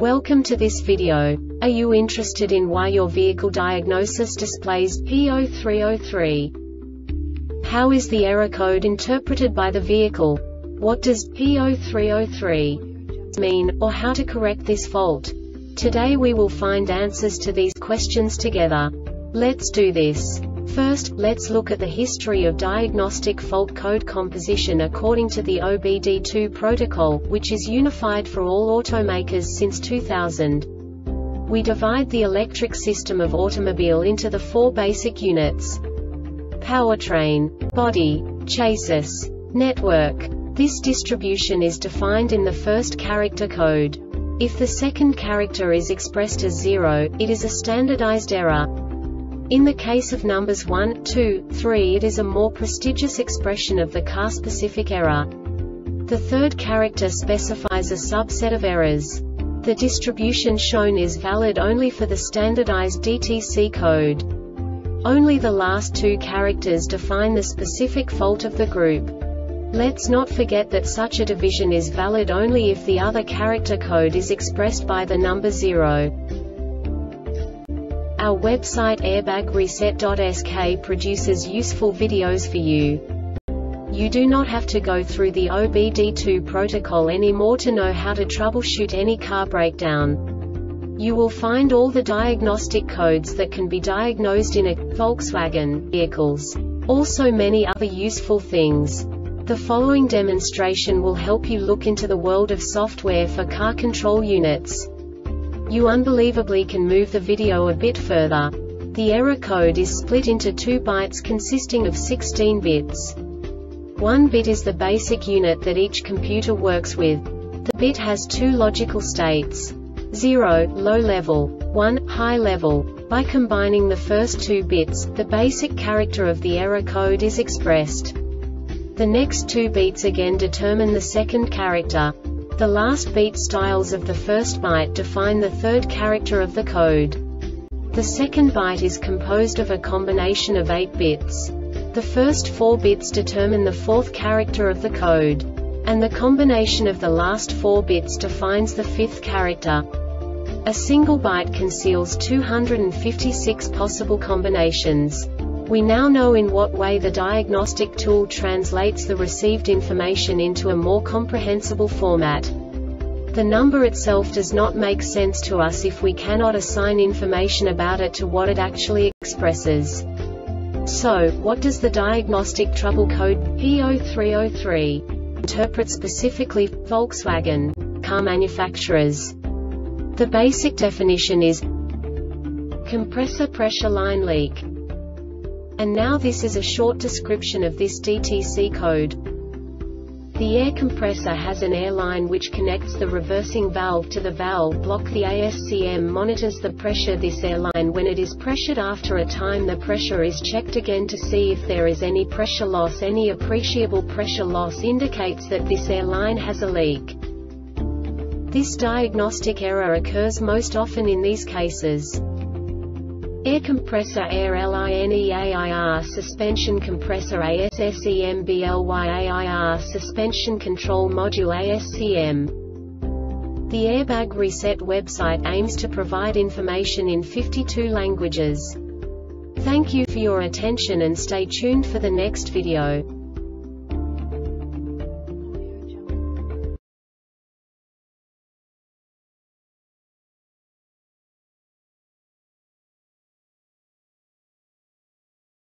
Welcome to this video. Are you interested in why your vehicle diagnosis displays P0303? How is the error code interpreted by the vehicle? What does P0303 mean, or how to correct this fault? Today we will find answers to these questions together. Let's do this. First, let's look at the history of diagnostic fault code composition according to the OBD2 protocol, which is unified for all automakers since 2000. We divide the electric system of automobile into the four basic units: powertrain, body, chassis, network. This distribution is defined in the first character code. If the second character is expressed as 0, it is a standardized error. In the case of numbers 1, 2, 3, it is a more prestigious expression of the car-specific error. The third character specifies a subset of errors. The distribution shown is valid only for the standardized DTC code. Only the last two characters define the specific fault of the group. Let's not forget that such a division is valid only if the other character code is expressed by the number 0. Our website airbagreset.sk produces useful videos for you. You do not have to go through the OBD2 protocol anymore to know how to troubleshoot any car breakdown. You will find all the diagnostic codes that can be diagnosed in a Volkswagen vehicles. Also many other useful things. The following demonstration will help you look into the world of software for car control units. You unbelievably can move the video a bit further. The error code is split into 2 bytes consisting of 16 bits. 1 bit is the basic unit that each computer works with. The bit has 2 logical states: 0, low level, 1, high level. By combining the first 2 bits, the basic character of the error code is expressed. The next 2 beats again determine the second character. The last beat styles of the first byte define the third character of the code. The second byte is composed of a combination of 8 bits. The first 4 bits determine the fourth character of the code. And the combination of the last 4 bits defines the fifth character. A single byte conceals 256 possible combinations. We now know in what way the diagnostic tool translates the received information into a more comprehensible format. The number itself does not make sense to us if we cannot assign information about it to what it actually expresses. So, what does the diagnostic trouble code P0303 interpret specifically for Volkswagen car manufacturers? The basic definition is compressor pressure line leak. And now this is a short description of this DTC code. The air compressor has an air line which connects the reversing valve to the valve block. The ASCM monitors the pressure this air line. When it is pressured, after a time the pressure is checked again to see if there is any pressure loss. Any appreciable pressure loss indicates that this air line has a leak. This diagnostic error occurs most often in these cases: air compressor air lineair, suspension compressor ASSEMBLYAIR, suspension control module ASCM. The Airbag Reset website aims to provide information in 52 languages. Thank you for your attention and stay tuned for the next video.